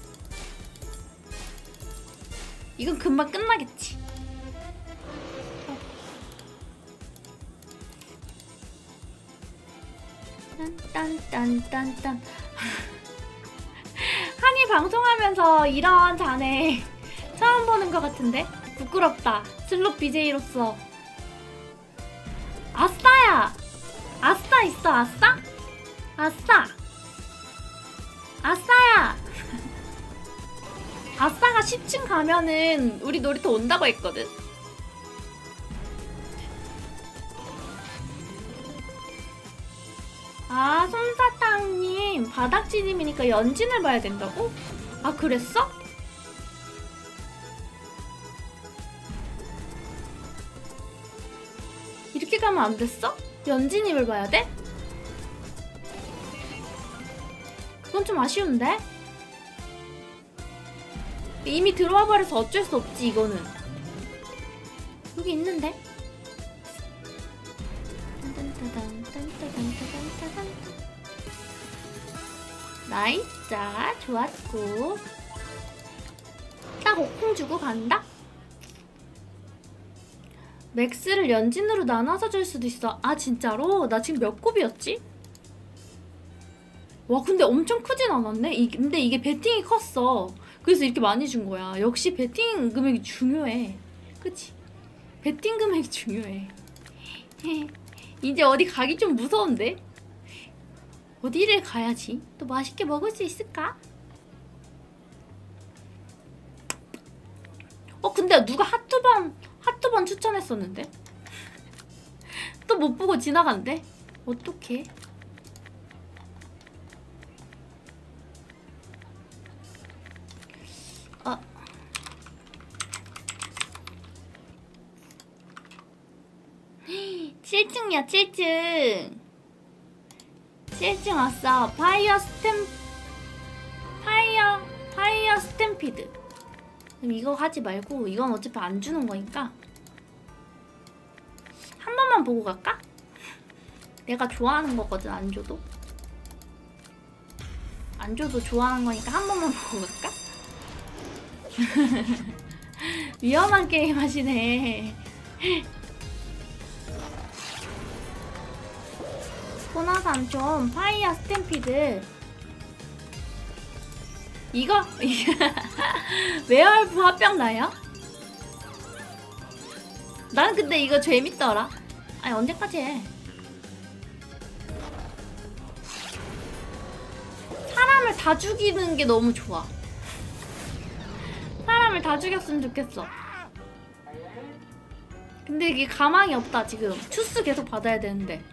이건 금방 끝나겠지. 딴딴딴딴딴. 한이 방송하면서 이런 자네 처음 보는 것 같은데? 부끄럽다. 슬롯 BJ로서. 아싸야! 아싸 있어, 아싸? 아싸! 아싸야! 아싸가 10층 가면은 우리 놀이터 온다고 했거든? 아, 솜사탕님 바닥지짐이니까 연진을 봐야 된다고? 아, 그랬어? 이렇게 가면 안 됐어? 연진님을 봐야 돼? 그건 좀 아쉬운데? 이미 들어와 버려서 어쩔 수 없지, 이거는. 여기 있는데? 나이스, 좋았고. 딱 5콩 주고 간다? 맥스를 연진으로 나눠서 줄 수도 있어. 아, 진짜로? 나 지금 몇 곱이었지? 와, 근데 엄청 크진 않았네? 근데 이게 배팅이 컸어. 그래서 이렇게 많이 준 거야. 역시 배팅 금액이 중요해. 그치? 배팅 금액이 중요해. 이제 어디 가기 좀 무서운데? 어디를 가야지? 또 맛있게 먹을 수 있을까? 근데 누가 하트번 추천했었는데? 또 못 보고 지나간대? 어떡해? 아. 7층이야, 7층. 7층 왔어. 파이어 스탬피드. 그럼 이거 하지 말고, 이건 어차피 안 주는 거니까 한 번만 보고 갈까? 내가 좋아하는 거거든. 안 줘도 좋아하는 거니까 한 번만 보고 갈까? 위험한 게임 하시네. 코나삼촌 파이어 스탬피드. 이거? 웨어울프 화병 나요? 난 근데 이거 재밌더라. 아니, 언제까지 해? 사람을 다 죽이는 게 너무 좋아. 사람을 다 죽였으면 좋겠어. 근데 이게 가망이 없다. 지금 추스 계속 받아야 되는데.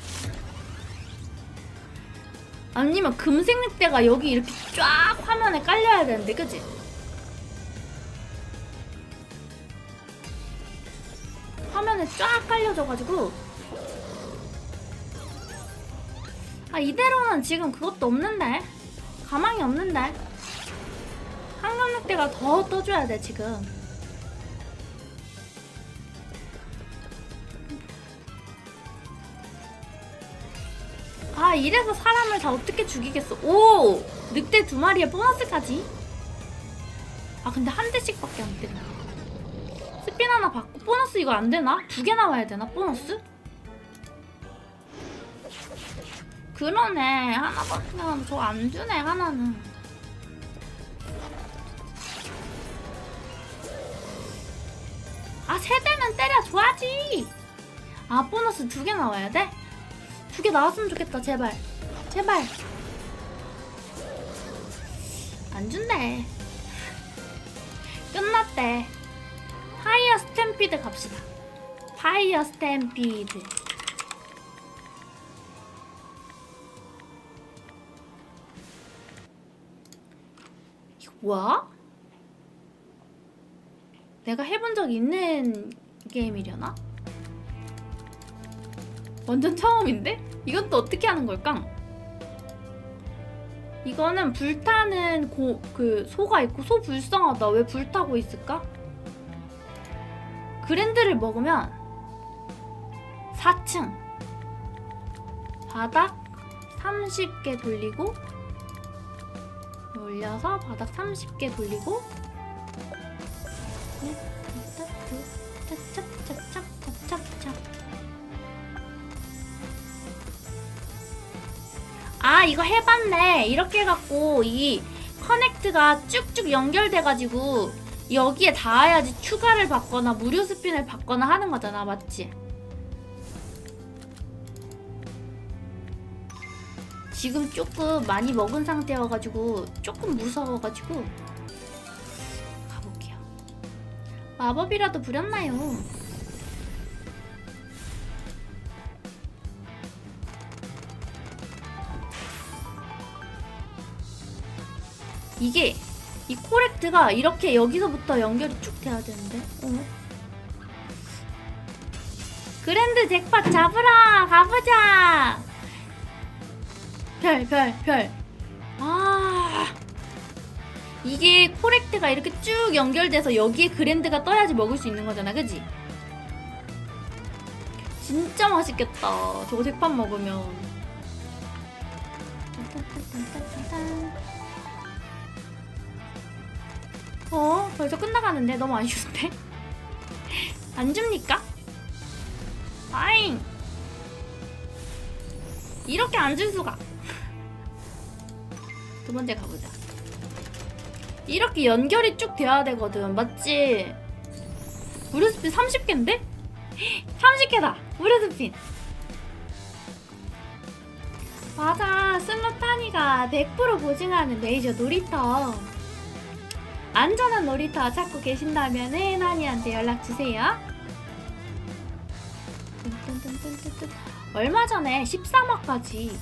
아니면 금색 늑대가 여기 이렇게 쫙 화면에 깔려야 되는데, 그치? 화면에 쫙 깔려져가지고. 아, 이대로는 지금 그것도 없는데? 가망이 없는데? 황금 늑대가 더 떠줘야 돼, 지금. 아, 이래서 사람을 다 어떻게 죽이겠어. 오! 늑대 2마리에 보너스까지? 아, 근데 한 대씩밖에 안 되나? 스핀 하나 받고 보너스 이거 안 되나? 2개 나와야 되나? 보너스? 그러네. 하나밖에 저 안 주네, 하나는. 아, 3대는 때려줘야지. 아, 보너스 2개 나와야 돼? 2개 나왔으면 좋겠다. 제발 제발. 안 준대. 끝났대. 파이어 스탬피드 갑시다. 파이어 스탬피드. 이거 뭐야? 내가 해본 적 있는 게임이려나? 완전 처음인데? 이건 또 어떻게 하는 걸까? 이거는 불타는 그 소가 있고, 소 불쌍하다. 왜 불타고 있을까? 그랜드를 먹으면 4층 바닥 30개 돌리고, 올려서 바닥 30개 돌리고, 아, 이거 해봤네. 이렇게 해갖고 이 커넥트가 쭉쭉 연결돼가지고 여기에 닿아야지 추가를 받거나 무료 스핀을 받거나 하는 거잖아. 맞지? 지금 조금 많이 먹은 상태여가지고 조금 무서워가지고 가볼게요. 마법이라도 부렸나요? 이게 이 코렉트가 이렇게 여기서부터 연결이 쭉 돼야 되는데. 그랜드 잭팟 잡으러 가보자. 별. 아, 이게 코렉트가 이렇게 쭉 연결돼서 여기에 그랜드가 떠야지 먹을 수 있는 거잖아, 그지? 진짜 맛있겠다. 저거 잭팟 먹으면. 벌써 끝나가는데? 너무 아쉬운데? 안 줍니까? 아잉! 이렇게 안 줄 수가. 두 번째 가보자. 이렇게 연결이 쭉 돼야 되거든. 맞지? 무료 스핀 30개인데? 30개다! 무료 스핀! 맞아. 슬롯타니가 100% 보증하는 메이저 놀이터. 안전한 놀이터 찾고 계신다면은 나니한테 연락주세요. 얼마 전에 13화까지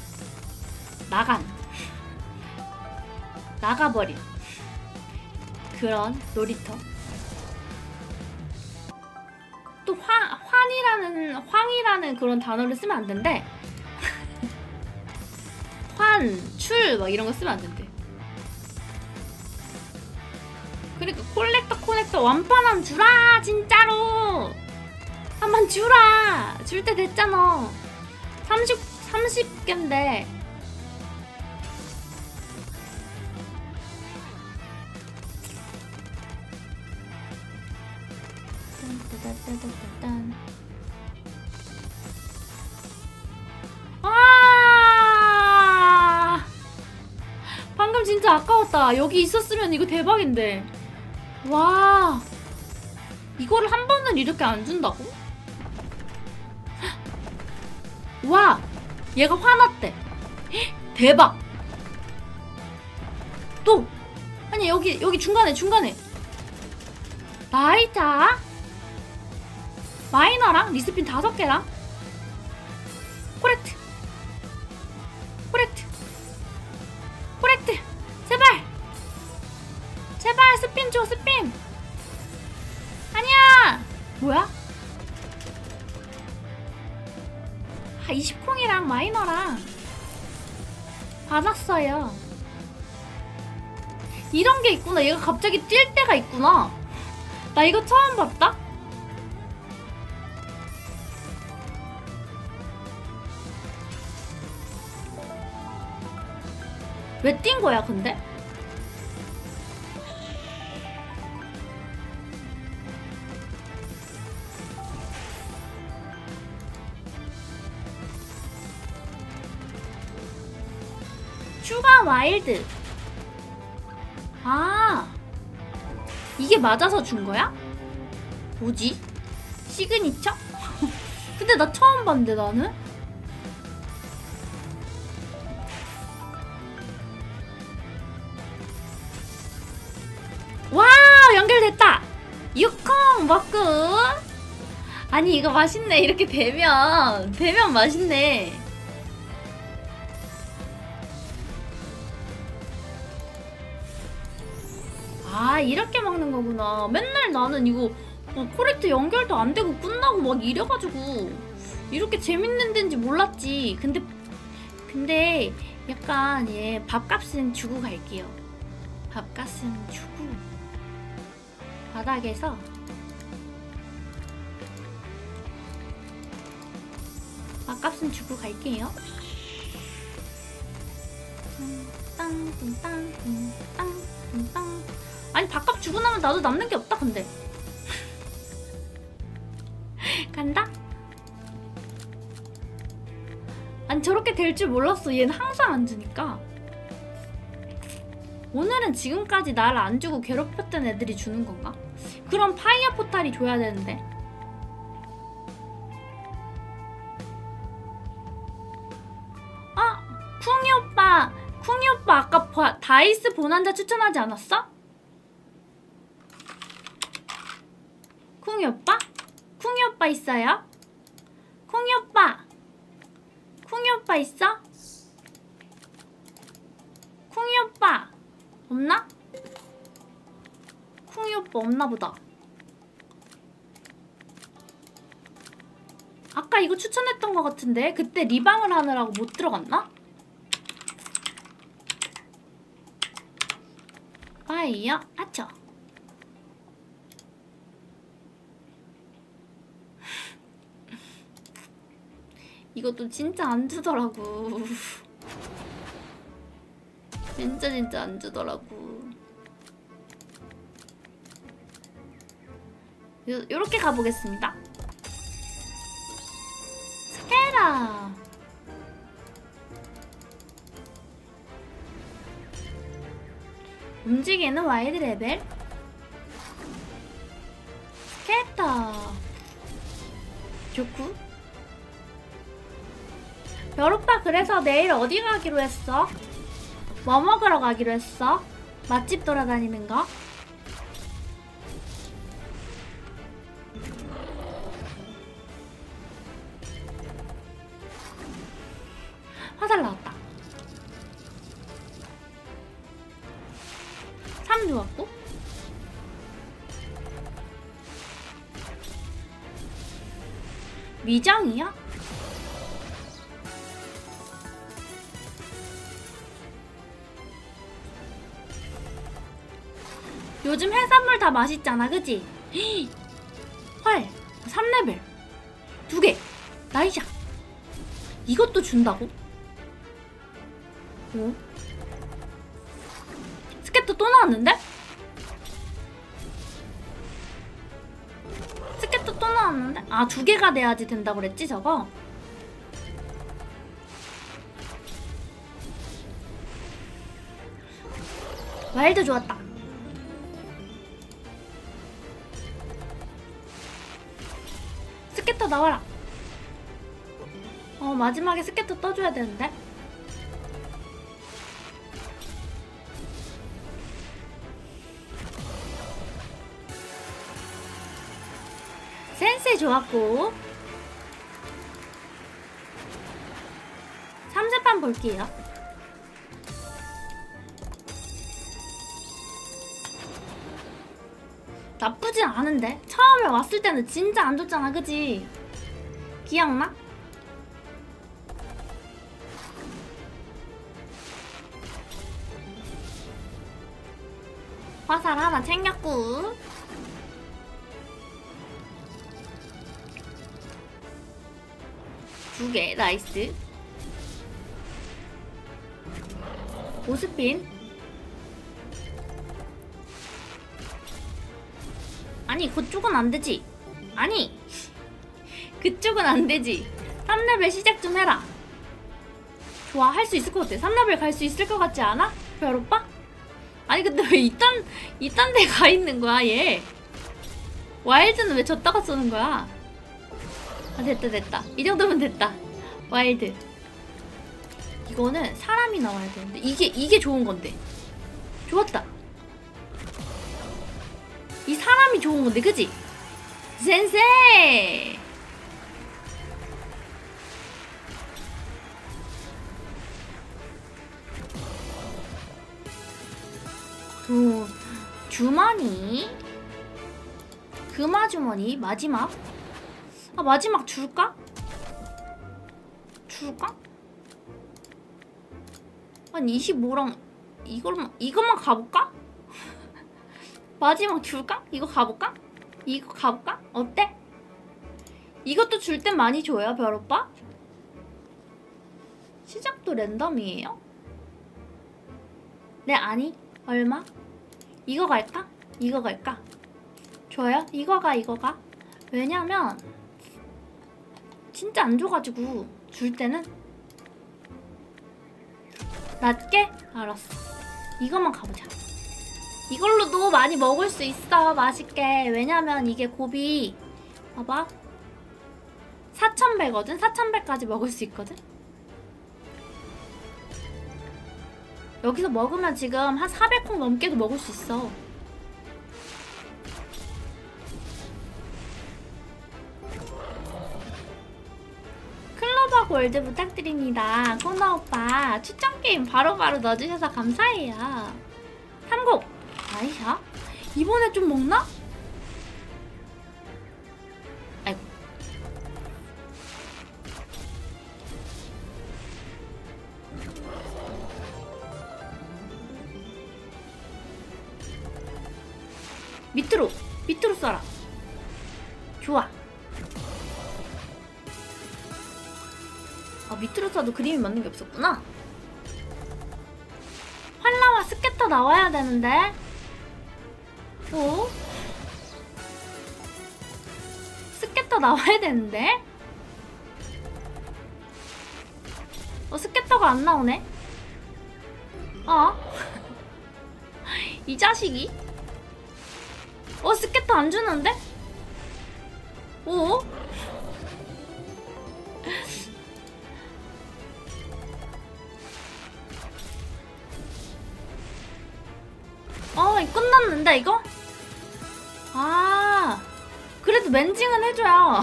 나가버린 그런 놀이터. 또 황이라는 그런 단어를 쓰면 안 된대. 출 막 이런 거 쓰면 안 된대. 그러니까 콜렉터 완판 주라. 진짜로 한번 주라. 줄 때 됐잖아. 30개인데 아, 방금 진짜 아까웠다. 여기 있었으면 이거 대박인데. 와, 이거를 한 번은 이렇게 안 준다고? 와, 얘가 화났대. 대박. 또 아니, 여기 중간에 나이자 마이너랑 리스핀 5개랑 코렉트 제발 스핀 줘. 스핀 아니야. 뭐야? 20콩이랑 마이너랑 받았어요. 이런 게 있구나. 얘가 갑자기 뛸 때가 있구나. 나 이거 처음 봤다? 왜 뛴 거야, 근데? 추가 와일드. 아, 이게 맞아서 준 거야? 뭐지? 시그니처? 근데 나 처음 봤는데 나는? 와 연결됐다. 유콩 먹고. 아니 이거 맛있네. 이렇게 되면 맛있네. 아 이렇게 먹는 거구나. 맨날 나는 이거 코렉트 연결도 안 되고 끝나고 막 이래가지고 이렇게 재밌는 데인지 몰랐지. 근데 약간 얘 밥값은 주고 갈게요. 밥값은 주고 바닥에서 밥값은 주고 갈게요. 땅. 아니 밥값 주고 나면 나도 남는 게 없다. 근데 간다? 아니 저렇게 될 줄 몰랐어. 얘는 항상 안 주니까. 오늘은 지금까지 나를 안 주고 괴롭혔던 애들이 주는 건가? 그럼 파이어 포탈이 줘야 되는데. 쿵이 오빠 아까 다이스 보난자 추천하지 않았어? 쿵이 오빠 있어요? 쿵이 오빠 있어? 쿵이 오빠 없나? 쿵이 오빠 없나 보다. 아까 이거 추천했던 것 같은데 그때 리방을 하느라고 못 들어갔나? 파이어 아쳐. 이것도 진짜 안 주더라고. 진짜 안 주더라고. 요렇게 가보겠습니다. 스케라. 움직이는 와이드 레벨. 스케터. 좋구. 별오빠 그래서 내일 어디 가기로 했어? 뭐 먹으러 가기로 했어? 맛집 돌아다니는 거? 화살 나왔다. 3 좋았고 위장이야? 요즘 해산물 다 맛있잖아 그치? 헐 3레벨 2개 나이샤. 이것도 준다고? 어? 스케터 또 나왔는데? 스케터 또 나왔는데? 아 2개가 돼야지 된다고 그랬지 저거? 와일드 좋았다. 스케터 나와라. 마지막에 스케터 떠줘야 되는데. 센스 좋았고 3세판 볼게요. 나쁘진 않은데? 처음에 왔을 때는 진짜 안 좋잖아 그지? 기억나? 화살 하나 챙겼고 2개 나이스. 보스핀. 아니 그쪽은 안되지. 아니 그쪽은 안되지. 3레벨 시작 좀 해라. 좋아 할 수 있을 것 같아. 3레벨 갈 수 있을 것 같지 않아? 별오빠? 아니 근데 왜 이딴 데 가 있는 거야 얘? 와일드는 왜 졌다가 쏘는 거야? 아, 됐다. 이 정도면 됐다. 와일드. 이거는 사람이 나와야 되는데 이게 좋은 건데. 좋았다. 이 사람이 좋은 건데, 그치? 센세! 주머니? 금화주머니? 마지막? 아, 마지막 줄까? 아니 25랑 이것만 가볼까? 마지막 줄까? 이거 가볼까? 어때? 이것도 줄 땐 많이 줘요, 별오빠? 시작도 랜덤이에요? 네, 아니. 얼마? 이거 갈까? 좋아요? 이거 가. 왜냐면 진짜 안 줘가지고 줄 때는 낮게? 알았어. 이것만 가보자. 이걸로도 많이 먹을 수 있어, 맛있게. 왜냐면 이게 곱이 봐봐 4,100거든? 4,100까지 먹을 수 있거든? 여기서 먹으면 지금 한 400콩 넘게도 먹을 수 있어. 클로버 골드 부탁드립니다. 코너 오빠 추천 게임 바로바로 넣어주셔서 감사해요. 30 아이샤? 이번에 좀 먹나? 아이고. 밑으로 쏴라. 좋아. 아, 밑으로 쏴도 그림이 맞는 게 없었구나. 활라와 스케터 나와야 되는데. 스케터 나와야 되는데. 스케터가 안 나오네. 이 자식이. 스케터 안 주는데? 끝났는데 이거? 그래도 멘징은 해줘요.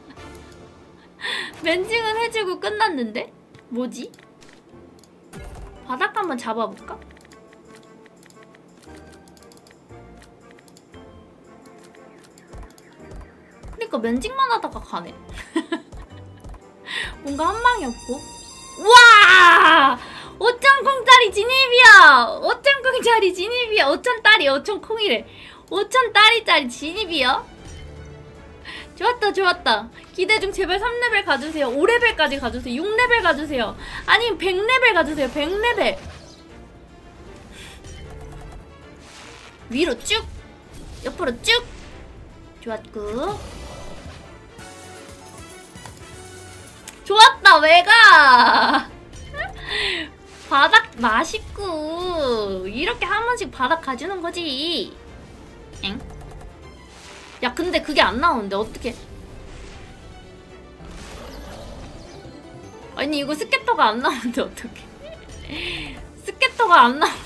멘징은 해주고 끝났는데? 뭐지? 바닥 한번 잡아볼까? 그니까 멘징만 하다가 가네. 뭔가 한 방이 없고. 우와! 5,000콩짜리 진입이야! 5,000콩짜리 진입이야! 5,000딸이 5,000콩이래. 5,000딸이짜리 진입이야? 좋았다. 기대 중. 제발 3레벨 가주세요. 5레벨까지 가주세요. 6레벨 가주세요. 아니면 100레벨 가주세요. 100레벨. 위로 쭉! 옆으로 쭉! 좋았고. 좋았다, 왜가? 바닥 맛있고. 이렇게 한 번씩 바닥 가주는 거지. 엥? 야, 근데 그게 안 나오는데 어떡해? 아니, 이거 스캐터가 안 나오는데 어떡해? 스캐터가 안 나오는데.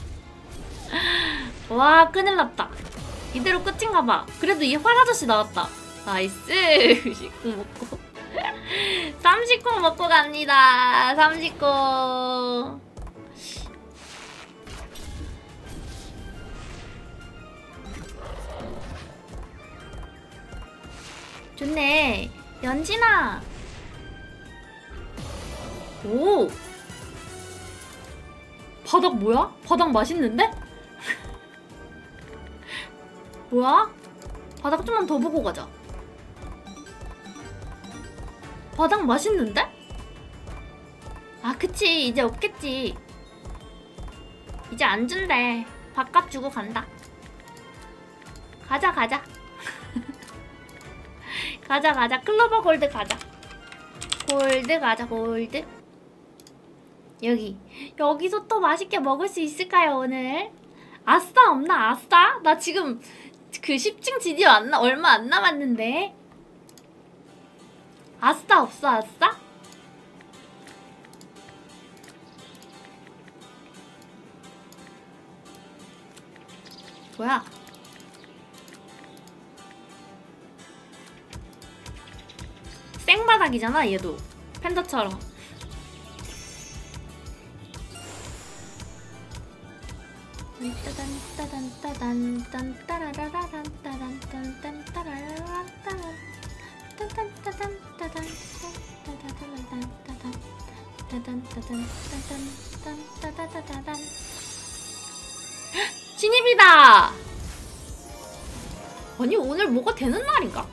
와, 큰일 났다. 이대로 끝인가봐. 그래도 이 활아저씨 나왔다. 나이스. 10콩 먹고 30콩 먹고 갑니다. 30콩. 좋네. 연진아. 오, 바닥 뭐야? 바닥 맛있는데? 뭐야? 바닥 좀만 더 보고 가자. 바닥 맛있는데? 그치. 이제 없겠지. 이제 안 준대. 바깥 주고 간다. 가자. 가자. 클로버 골드 가자. 골드 가자. 골드. 여기서 또 맛있게 먹을 수 있을까요, 오늘? 아싸 없나? 아싸? 나 지금 그 10층 지디어 얼마 안 남았는데. 아싸 없어 아싸? 뭐야? 생바닥이잖아 얘도 팬더처럼. 따단 따단 따단 딴 따라라란 따단 딴 따라라란 따단 따단 따단 따단 따다다다단 따단 따단 따단 따단 딴 따다다다단. 신입이다. 아니 오늘 뭐가 되는 날인가?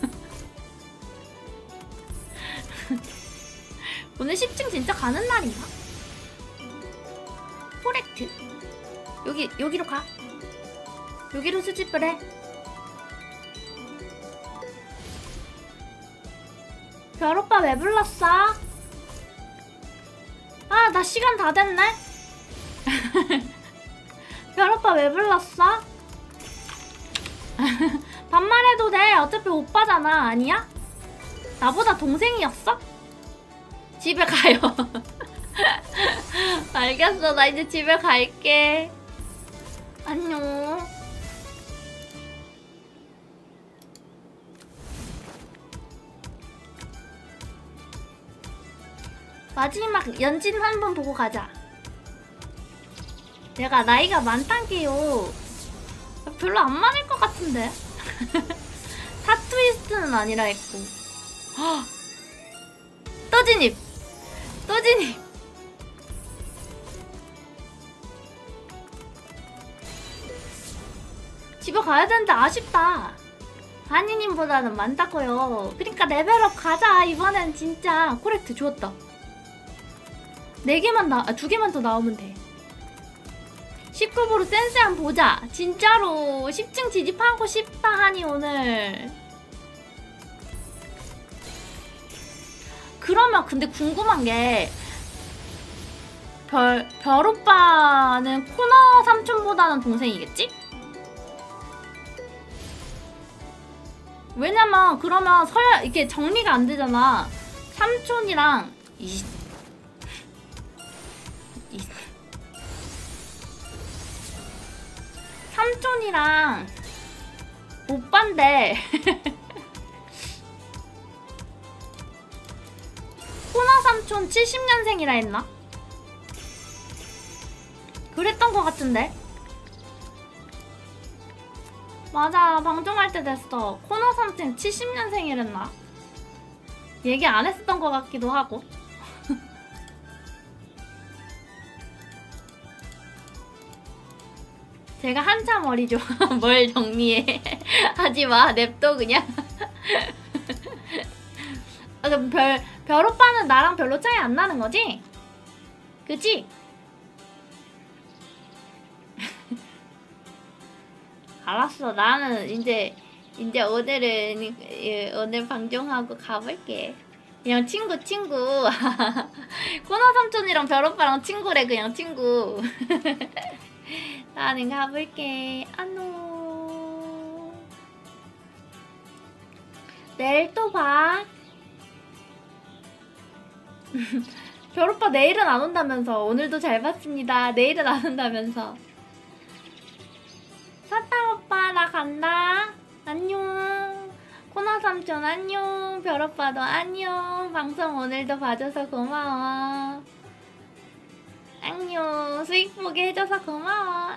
오늘 10층 진짜 가는 날인가? 코렉트. 여기로 가. 여기로 수집을 해. 별오빠 왜 불렀어? 아, 나 시간 다 됐네? 별오빠 왜 불렀어? 반말해도 돼. 어차피 오빠잖아. 아니야? 나보다 동생이었어? 집에 가요. 알겠어. 나 이제 집에 갈게. 안녕. 마지막 연진 한 번 보고 가자. 내가 나이가 많단게요. 별로 안 많을 것 같은데. 타투이스트는 아니라 했고. 또 진입. 또 진입. 집에 가야 되는데 아쉽다. 한이님보다는 많다고요. 그러니까 레벨업 가자. 이번엔 진짜 코렉트 좋았다. 4개만 2개만 더 나오면 돼. 19부로 센스 한번 보자. 진짜로 10층 진입하고 싶다 하니 오늘. 그러면 근데 궁금한 게 별오빠는 코너 삼촌보다는 동생이겠지? 왜냐면 그러면 이게 정리가 안 되잖아. 삼촌이랑 삼촌이랑 오빠인데 코너 삼촌 70년생이라 했나? 그랬던 것 같은데? 맞아, 방송할 때 됐어. 코너 삼촌 70년생이랬나? 얘기 안 했었던 것 같기도 하고. 제가 한참 어리죠. 뭘 정리해. 하지마, 냅둬 그냥. 그럼 별오빠는 나랑 별로 차이 안 나는 거지? 그치? 알았어. 나는 이제 오늘 방송하고 가볼게. 그냥 친구. 코너 삼촌이랑 별오빠랑 친구래. 그냥 친구. 나는 가볼게. 안녕. 내일 또 봐. 별오빠 내일은 안 온다면서. 오늘도 잘 봤습니다. 내일은 안 온다면서. 사탕 오빠 나 간다. 안녕. 코너 삼촌 안녕. 별오빠도 안녕. 방송 오늘도 봐줘서 고마워. 안녕. 수익 보게 해줘서 고마워.